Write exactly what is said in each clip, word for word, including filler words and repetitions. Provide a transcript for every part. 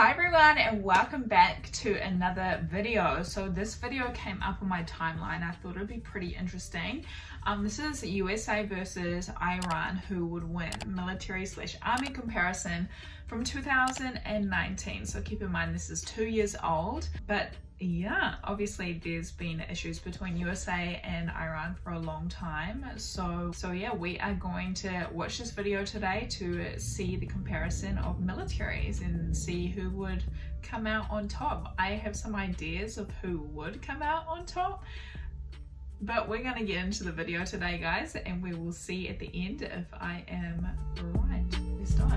Hi everyone and welcome back to another video. So this video came up on my timeline. I thought it'd be pretty interesting. Um, this is U S A versus Iran, who would win military slash army comparison from two thousand nineteen. So keep in mind this is two years old, but yeah, obviously there's been issues between U S A and Iran for a long time. So, so yeah, we are going to watch this video today to see the comparison of militaries and see who would come out on top. I have some ideas of who would come out on top, but we're gonna get into the video today, guys, and we will see at the end if I am right. Let's start.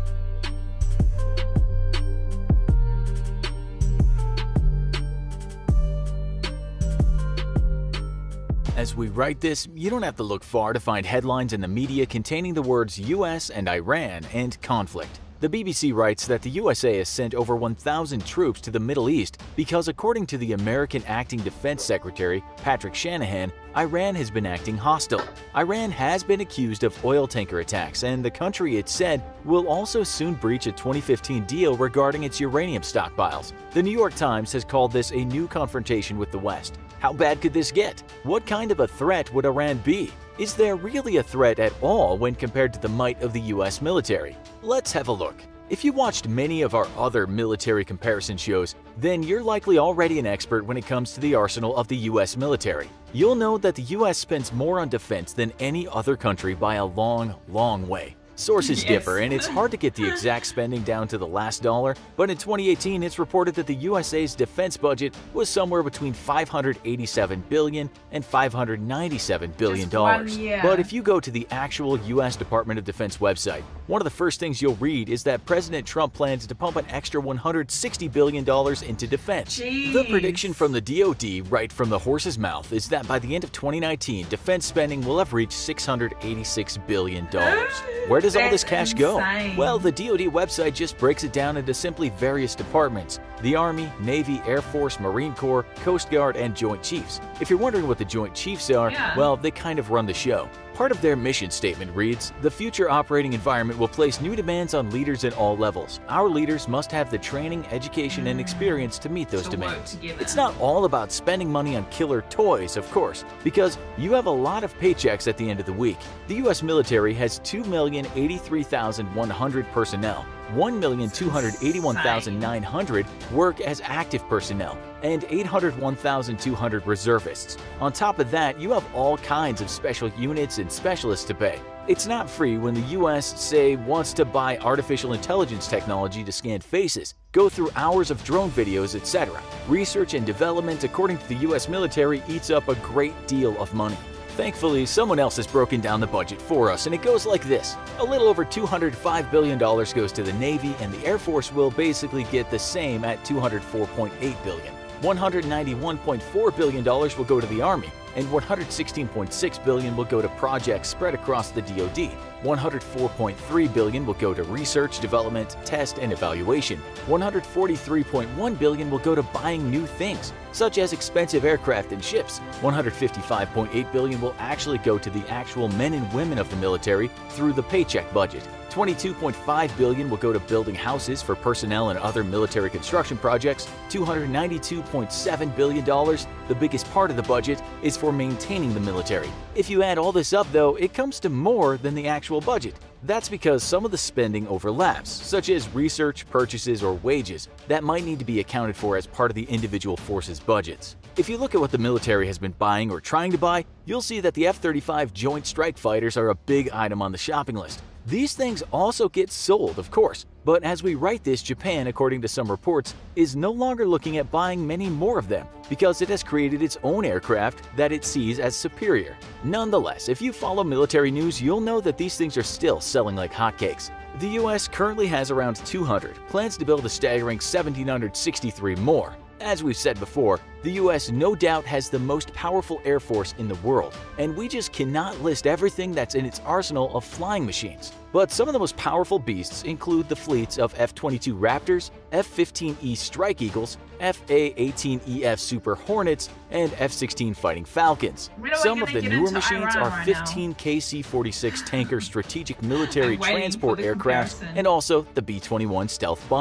As we write this, you don't have to look far to find headlines in the media containing the words U S and Iran and conflict. The B B C writes that the U S A has sent over one thousand troops to the Middle East because, according to the American Acting Defense Secretary, Patrick Shanahan, Iran has been acting hostile. Iran has been accused of oil tanker attacks, and the country, it said, will also soon breach a twenty fifteen deal regarding its uranium stockpiles. The New York Times has called this a new confrontation with the West. How bad could this get? What kind of a threat would Iran be? Is there really a threat at all when compared to the might of the U S military? Let's have a look. If you watched many of our other military comparison shows, then you're likely already an expert when it comes to the arsenal of the U S military. You'll know that the U S spends more on defense than any other country by a long, long way. Sources Yes. differ, and it's hard to get the exact spending down to the last dollar, but in twenty eighteen it's reported that the U S A's defense budget was somewhere between five hundred eighty-seven billion dollars and five hundred ninety-seven billion dollars. Just one year. But if you go to the actual U S Department of Defense website, one of the first things you'll read is that President Trump plans to pump an extra one hundred sixty billion dollars into defense. Jeez. The prediction from the D O D, right from the horse's mouth, is that by the end of twenty nineteen, defense spending will have reached six hundred eighty-six billion dollars. Where does all this That's cash go? insane. Well, the D O D website just breaks it down into simply various departments: the Army, Navy, Air Force, Marine Corps, Coast Guard, and Joint Chiefs. If you're wondering what the Joint Chiefs are, Yeah. well, they kind of run the show. Part of their mission statement reads, "The future operating environment will place new demands on leaders at all levels. Our leaders must have the training, education, and experience to meet those To work demands." together. It's not all about spending money on killer toys, of course, because you have a lot of paychecks at the end of the week. The U S military has two million eighty-three thousand one hundred personnel. one million two hundred eighty-one thousand nine hundred work as active personnel, and eight hundred one thousand two hundred reservists. On top of that, you have all kinds of special units and specialists to pay. It's not free when the U S, say, wants to buy artificial intelligence technology to scan faces, go through hours of drone videos, et cetera. Research and development, according to the U S military, eats up a great deal of money. Thankfully, someone else has broken down the budget for us, and it goes like this. A little over two hundred five billion dollars goes to the Navy, and the Air Force will basically get the same at two hundred four point eight billion dollars. one hundred ninety-one point four billion dollars will go to the Army, and one hundred sixteen point six billion dollars will go to projects spread across the D O D. one hundred four point three billion dollars will go to research, development, test, and evaluation. one hundred forty-three point one billion dollars will go to buying new things, such as expensive aircraft and ships. one hundred fifty-five point eight billion dollars will actually go to the actual men and women of the military through the paycheck budget. twenty-two point five billion dollars will go to building houses for personnel and other military construction projects. two hundred ninety-two point seven billion dollars, the biggest part of the budget, is for maintaining the military. If you add all this up, though, it comes to more than the actual budget. That's because some of the spending overlaps, such as research, purchases, or wages, that might need to be accounted for as part of the individual forces' budgets. If you look at what the military has been buying or trying to buy, you'll see that the F thirty-five Joint Strike Fighters are a big item on the shopping list. These things also get sold, of course, but as we write this, Japan, according to some reports, is no longer looking at buying many more of them because it has created its own aircraft that it sees as superior. Nonetheless, if you follow military news, you'll know that these things are still selling like hotcakes. The U S currently has around two hundred, plans to build a staggering one thousand seven hundred sixty-three more. As we've said before, the U S no doubt has the most powerful air force in the world, and we just cannot list everything that's in its arsenal of flying machines. But some of the most powerful beasts include the fleets of F twenty-two Raptors, F fifteen E Strike Eagles, F A eighteen E F Super Hornets, and F sixteen Fighting Falcons. When are we Some gonna of the get newer into machines Iran are right now? fifteen K C forty-six tanker strategic military I'm waiting transport for the aircraft comparison. and also the B twenty-one stealth bomber.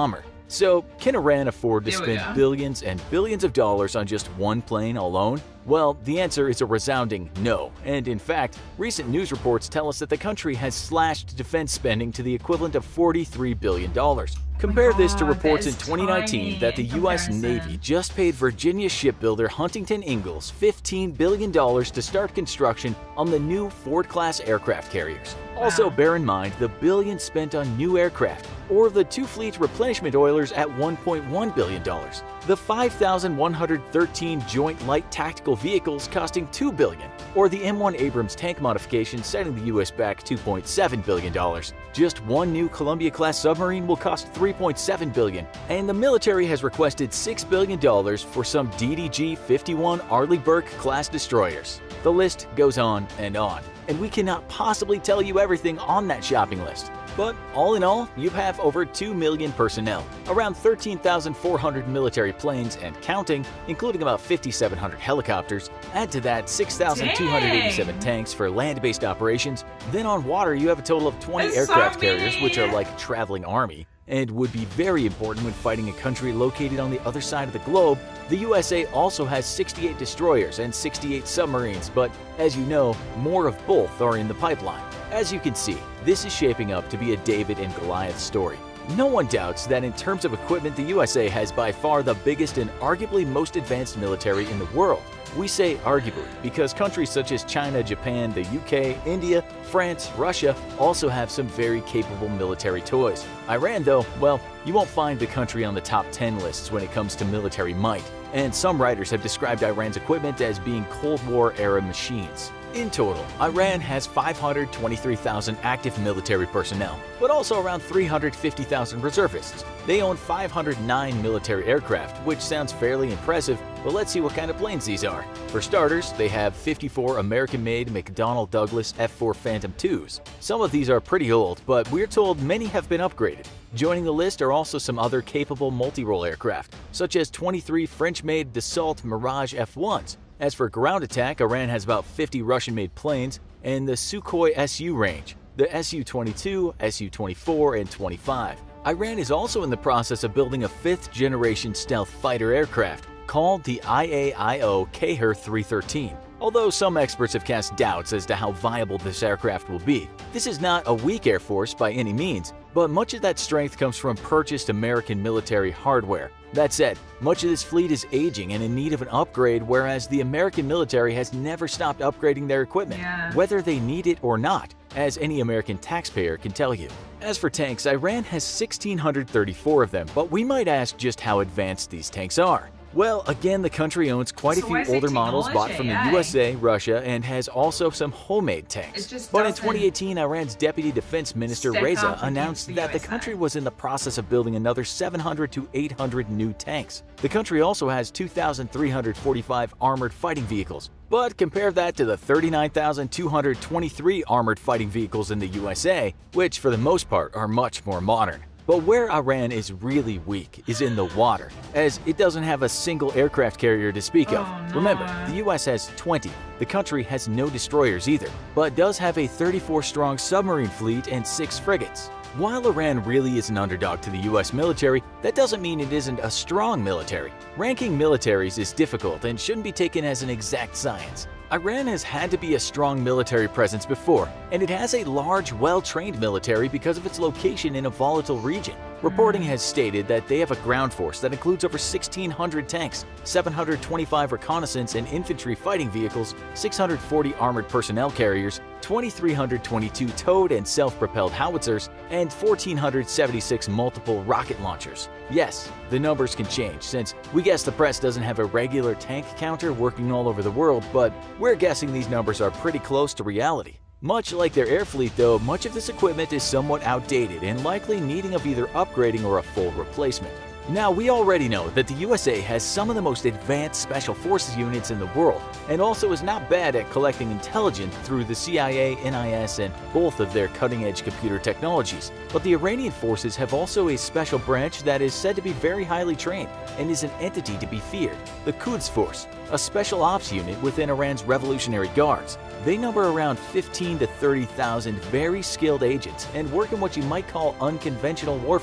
So, can Iran afford to Here we spend go. billions and billions of dollars on just one plane alone? Well, the answer is a resounding no, and in fact, recent news reports tell us that the country has slashed defense spending to the equivalent of forty-three billion dollars. Compare this to God, reports that in is twenty nineteen tiny that the in U S comparison. Navy just paid Virginia shipbuilder Huntington Ingalls fifteen billion dollars to start construction on the new Ford-class aircraft carriers. Also, Wow. bear in mind the billions spent on new aircraft, or the two fleet replenishment oilers at one point one billion dollars, the five thousand one hundred thirteen Joint Light Tactical Vehicles costing two billion dollars, or the M one Abrams tank modification setting the U S back two point seven billion dollars. Just one new Columbia-class submarine will cost three point seven billion dollars, and the military has requested six billion dollars for some D D G fifty-one Arleigh Burke-class destroyers. The list goes on and on, and we cannot possibly tell you everything on that shopping list. But all in all, you have over two million personnel, around thirteen thousand four hundred military planes and counting, including about fifty-seven hundred helicopters. Add to that six thousand two hundred eighty-seven Dang. tanks for land-based operations. Then on water, you have a total of twenty That's so aircraft carriers, which are many. like a traveling army, and would be very important when fighting a country located on the other side of the globe. The U S A also has sixty-eight destroyers and sixty-eight submarines, but as you know, more of both are in the pipeline. As you can see, this is shaping up to be a David and Goliath story. No one doubts that in terms of equipment, the U S A has by far the biggest and arguably most advanced military in the world. We say arguably because countries such as China, Japan, the U K, India, France, Russia also have some very capable military toys. Iran, though, well, you won't find the country on the top ten lists when it comes to military might, and some writers have described Iran's equipment as being Cold War-era machines. In total, Iran has five hundred twenty-three thousand active military personnel, but also around three hundred fifty thousand reservists. They own five hundred nine military aircraft, which sounds fairly impressive, but let's see what kind of planes these are. For starters, they have fifty-four American-made McDonnell Douglas F four Phantom twos. Some of these are pretty old, but we're told many have been upgraded. Joining the list are also some other capable multi-role aircraft, such as twenty-three French-made Dassault Mirage F ones. As for ground attack, Iran has about fifty Russian-made planes and the Sukhoi S U range, the S U twenty-two, S U twenty-four, and twenty-five. Iran is also in the process of building a fifth-generation stealth fighter aircraft called the I A I O Kaher three thirteen. Although some experts have cast doubts as to how viable this aircraft will be. This is not a weak air force by any means, but much of that strength comes from purchased American military hardware. That said, much of this fleet is aging and in need of an upgrade, whereas the American military has never stopped upgrading their equipment, Yeah. whether they need it or not, as any American taxpayer can tell you. As for tanks, Iran has one thousand six hundred thirty-four of them, but we might ask just how advanced these tanks are. Well, again, the country owns quite a So few where's the older models bought from the technology, U S A, Russia, and has also some homemade tanks. It just But in doesn't twenty eighteen, Iran's Deputy Defense Minister stack Reza up against announced the that the U S A. country was in the process of building another seven hundred to eight hundred new tanks. The country also has two thousand three hundred forty-five armored fighting vehicles. But compare that to the thirty-nine thousand two hundred twenty-three armored fighting vehicles in the U S A, which for the most part are much more modern. But where Iran is really weak is in the water, as it doesn't have a single aircraft carrier to speak of. Oh, no. Remember, the U S has twenty. The country has no destroyers either, but does have a thirty-four strong submarine fleet and six frigates. While Iran really is an underdog to the U S military, that doesn't mean it isn't a strong military. Ranking militaries is difficult and shouldn't be taken as an exact science. Iran has had to be a strong military presence before, and it has a large, well-trained military because of its location in a volatile region. Reporting has stated that they have a ground force that includes over sixteen hundred tanks, seven hundred twenty-five reconnaissance and infantry fighting vehicles, six hundred forty armored personnel carriers, two thousand three hundred twenty-two towed and self-propelled howitzers, and one thousand four hundred seventy-six multiple rocket launchers. Yes, the numbers can change, since we guess the press doesn't have a regular tank counter working all over the world, but we're guessing these numbers are pretty close to reality. Much like their air fleet though, much of this equipment is somewhat outdated and likely needing of either upgrading or a full replacement. Now, we already know that the U S A has some of the most advanced special forces units in the world, and also is not bad at collecting intelligence through the C I A, N I S, and both of their cutting-edge computer technologies. But the Iranian forces have also a special branch that is said to be very highly trained and is an entity to be feared, the Quds Force, a special ops unit within Iran's Revolutionary Guards. They number around fifteen to thirty thousand very skilled agents and work in what you might call unconventional warfare.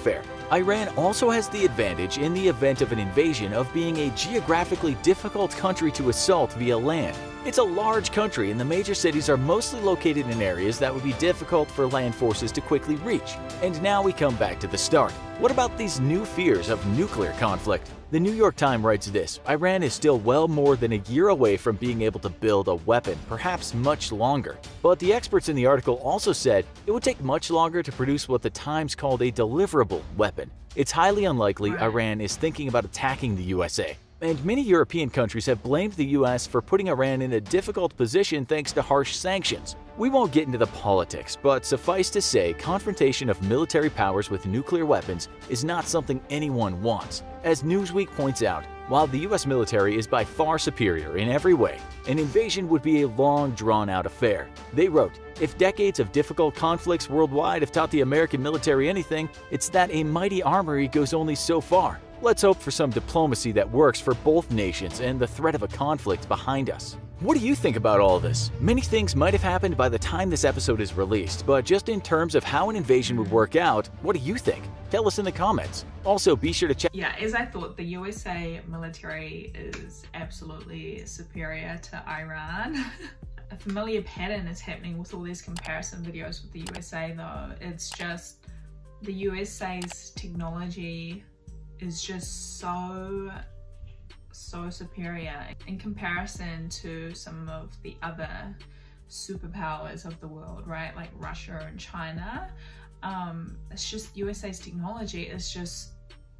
Iran also has the advantage in the event of an invasion of being a geographically difficult country to assault via land. It's a large country and the major cities are mostly located in areas that would be difficult for land forces to quickly reach. And now we come back to the start. What about these new fears of nuclear conflict? The New York Times writes this: Iran is still well more than a year away from being able to build a weapon, perhaps much longer. But the experts in the article also said it would take much longer to produce what the Times called a deliverable weapon. It's highly unlikely Iran is thinking about attacking the U S A. And many European countries have blamed the U S for putting Iran in a difficult position thanks to harsh sanctions. We won't get into the politics, but suffice to say, confrontation of military powers with nuclear weapons is not something anyone wants. As Newsweek points out, while the U S military is by far superior in every way, an invasion would be a long, drawn-out affair. They wrote, "If decades of difficult conflicts worldwide have taught the American military anything, it's that a mighty armory goes only so far. Let's hope for some diplomacy that works for both nations and the threat of a conflict behind us." What do you think about all this? Many things might have happened by the time this episode is released, but just in terms of how an invasion would work out, what do you think? Tell us in the comments. Also, be sure to check. Yeah, as I thought, the U S A military is absolutely superior to Iran. A familiar pattern is happening with all these comparison videos with the U S A though. It's just the U S A's technology is just so so superior in comparison to some of the other superpowers of the world, right? Like Russia and China. Um, it's just U S A's technology is just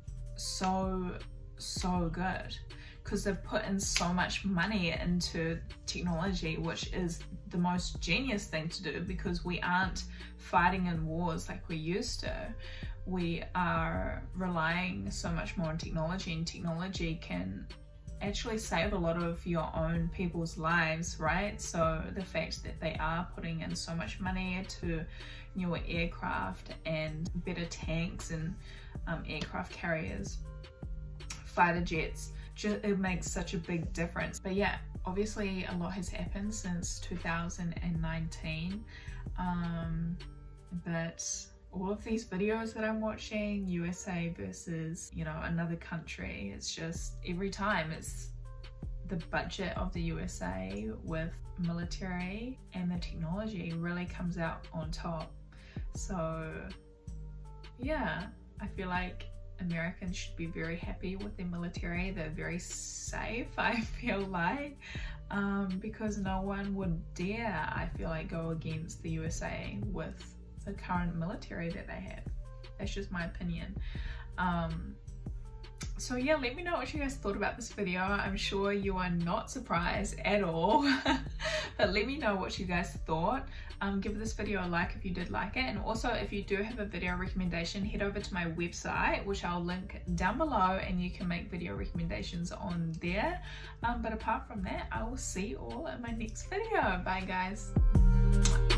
so, so good because they've put in so much money into technology, which is the most genius thing to do because we aren't fighting in wars like we used to. We are relying so much more on technology, and technology can actually save a lot of your own people's lives, right? So the fact that they are putting in so much money to newer aircraft and better tanks and um, aircraft carriers, fighter jets, just, it makes such a big difference. But yeah, obviously a lot has happened since two thousand nineteen, um, but all of these videos that I'm watching, U S A versus, you know, another country, it's just every time it's the budget of the U S A with military and the technology really comes out on top. So yeah, I feel like Americans should be very happy with their military. They're very safe, I feel like, um, because no one would dare, I feel like, go against the U S A with the current military that they have. That's just my opinion. Um, so yeah, let me know what you guys thought about this video. I'm sure you are not surprised at all, but let me know what you guys thought. Um, give this video a like if you did like it, and also if you do have a video recommendation, head over to my website, which I'll link down below, and you can make video recommendations on there. Um, but apart from that, I will see you all in my next video. Bye guys.